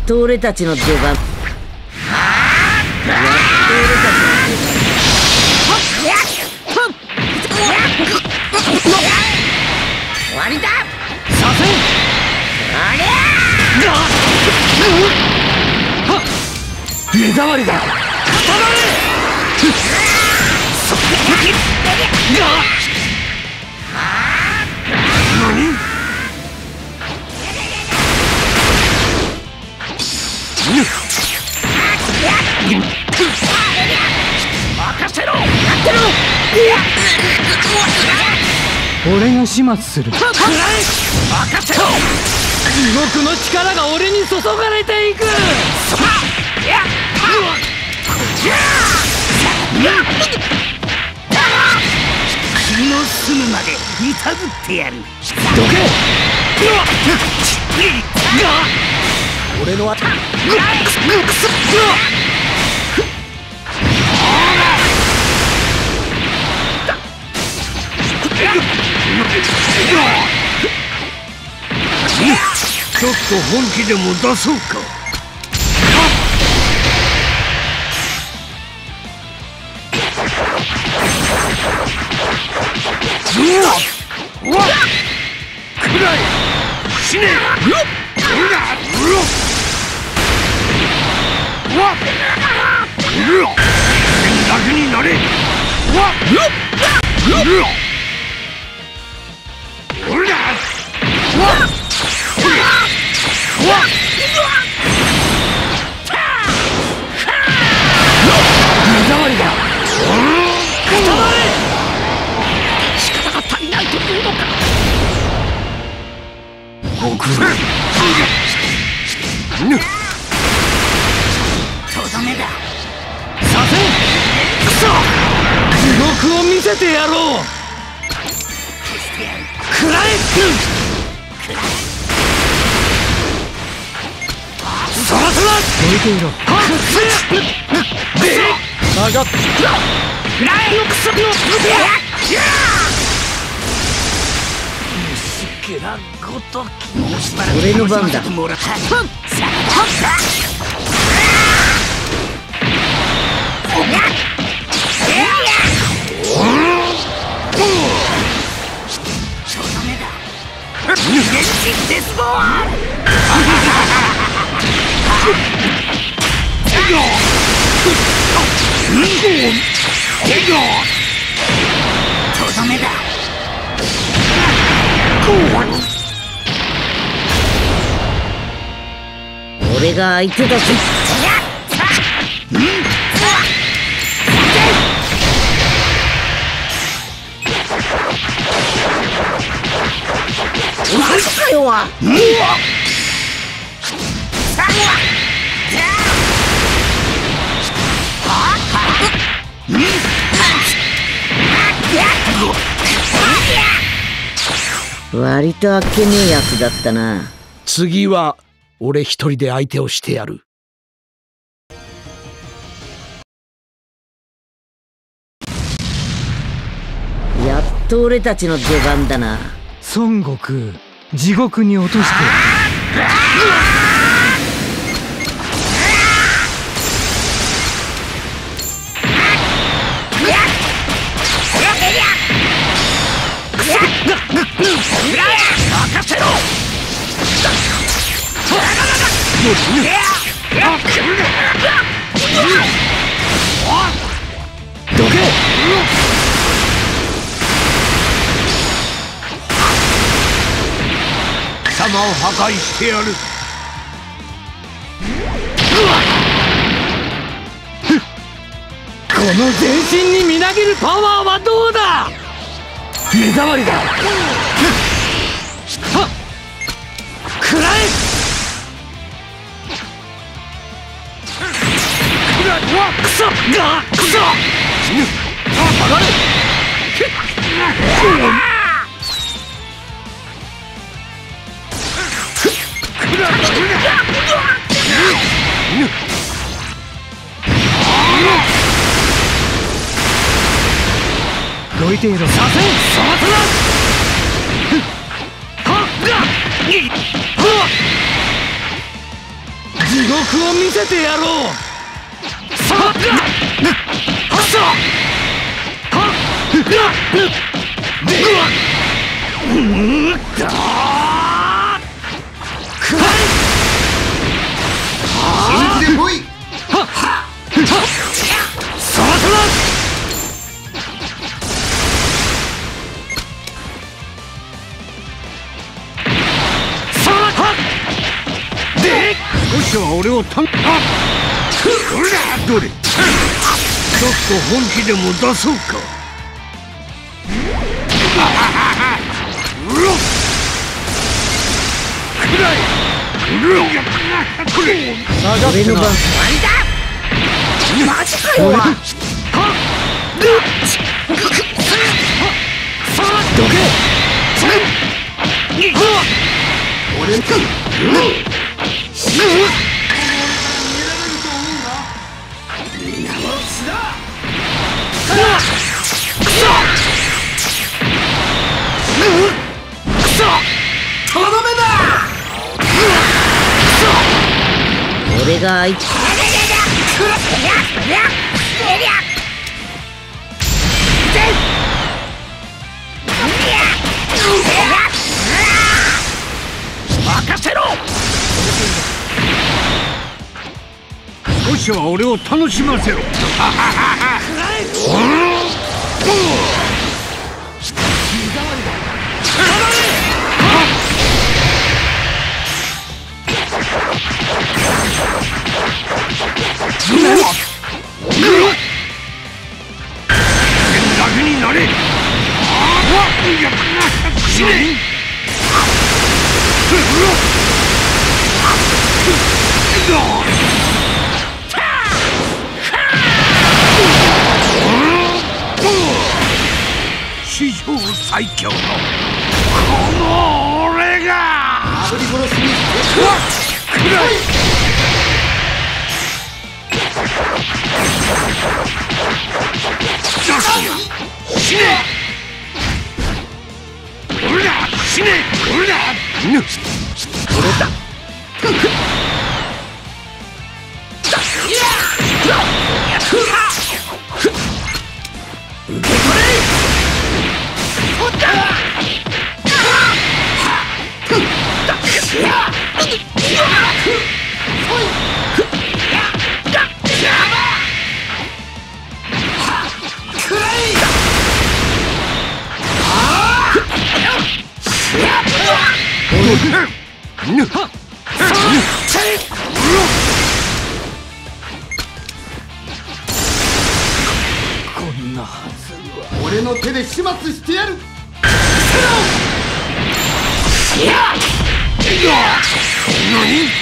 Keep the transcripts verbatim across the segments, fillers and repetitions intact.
と俺たちの出番。やっと俺たちの出番。終わりだ。させん。ありゃー。目障りだ。固まれ。何？任せろ。やってろ。 俺が始末する。 任せろ。 地獄の力が俺に注がれていく。 君の住むまでいたぶってやる。 どけ。俺の頭。 ちょっと本気でも出そうか。うわっくらい死ね。うわっうわっ楽になれ。うわっうわっうわっ目障りだ。固まれ。力が足りないというのか。僕はとどめだ。させん。クソ。 地獄を見せてやろう。 くらえ。そらそら。 どいていろ。下がっ。 くらえのクソの。虫けらごとき。もうしばらく俺の番だ。もらった。デスボール。とどめだ。俺が相手だぞ。何かよは。割とあっけねえやつだったな。 次は俺一人で相手をしてやる。 やっと俺たちの出番だな。 孫悟空、地獄に落としてやる。 任せろ。 どけ。 貴様を破壊してやる。 この全身にみなぎるパワーはどうだ。目障りだ。はっ食らえ。うわっクソがクソ。上がれ。どいていろ。させん。そらそら。はっが。地獄力を見せてやろう。さあはっさはっでうんだくらい本気で来い。 はっはっさあさあで少しは俺をたんあっどれちょっと本気でも出そうか。うろっくらいうろっくれ俺の番。マジかよ。はっどけ俺の俺があいつ。 任せろ。少しは俺を楽しませろ。楽になれ。死ね。史上最強のこの俺が炙り殺しにくらい死ね。俺だ死ね。俺だ俺だ受け取れ。こんなはずは。 俺の手で始末してやる。 何？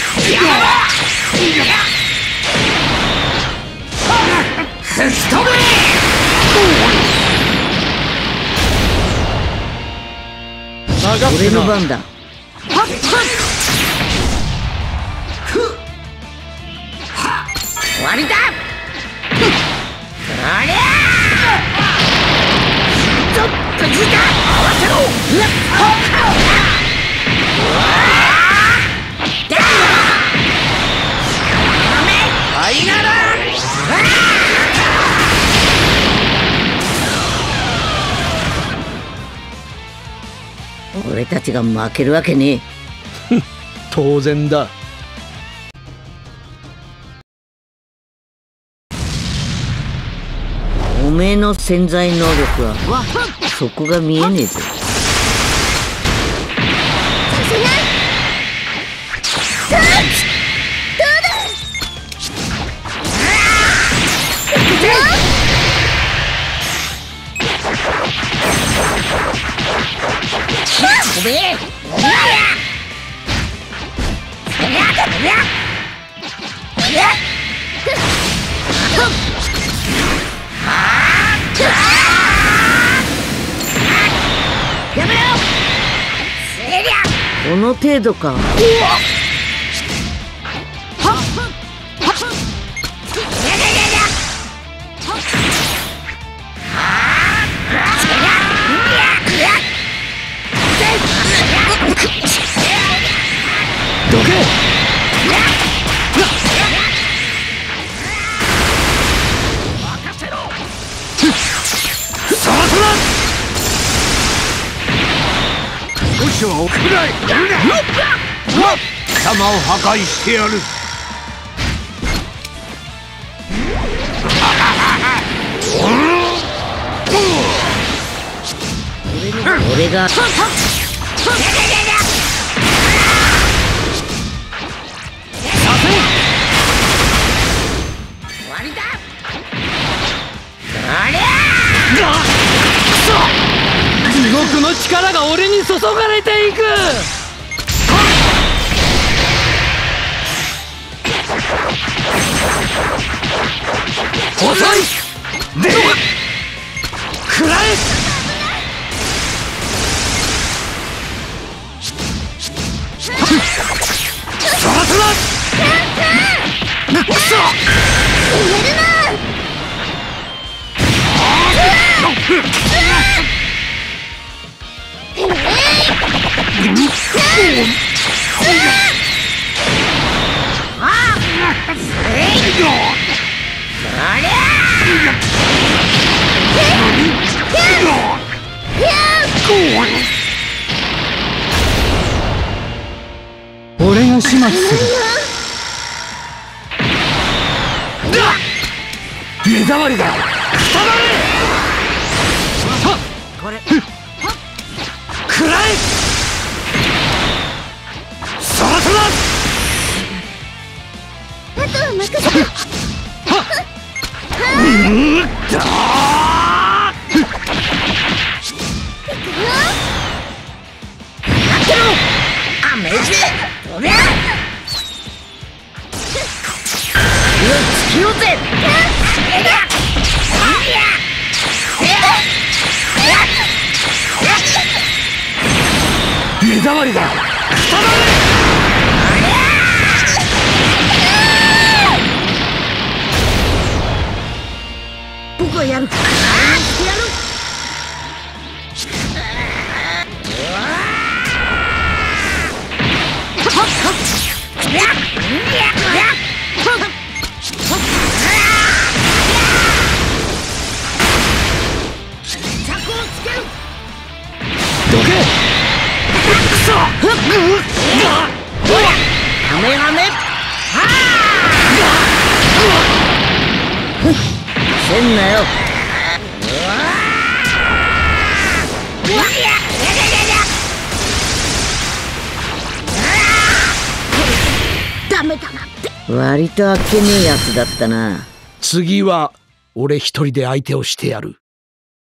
俺の番だ。終わりだ。ありゃちょっと時間合わせろ。俺たちが負けるわけねえ。 当然だ。 おめえの潜在能力はそこが見えねえぞ。飛べ。やめろ。この程度か。 どけ。 少々くらい。貴様を破壊してやる。 俺が終わりだ。ありゃ地獄の力が俺に注がれていく。遅い。で食らえ。そらそらくそ入れるな。俺が始末する。目障りだ。これ食らえ。そらそらあとは任せた。うんだーアメージ飛べ。突き寄せ。目障りだ。僕はやる。してやる。どけ。くそ。ハメハメ。せんなよ。ダメだなって。割とあっけねえやつだったな。 次は俺一人で相手をしてやる。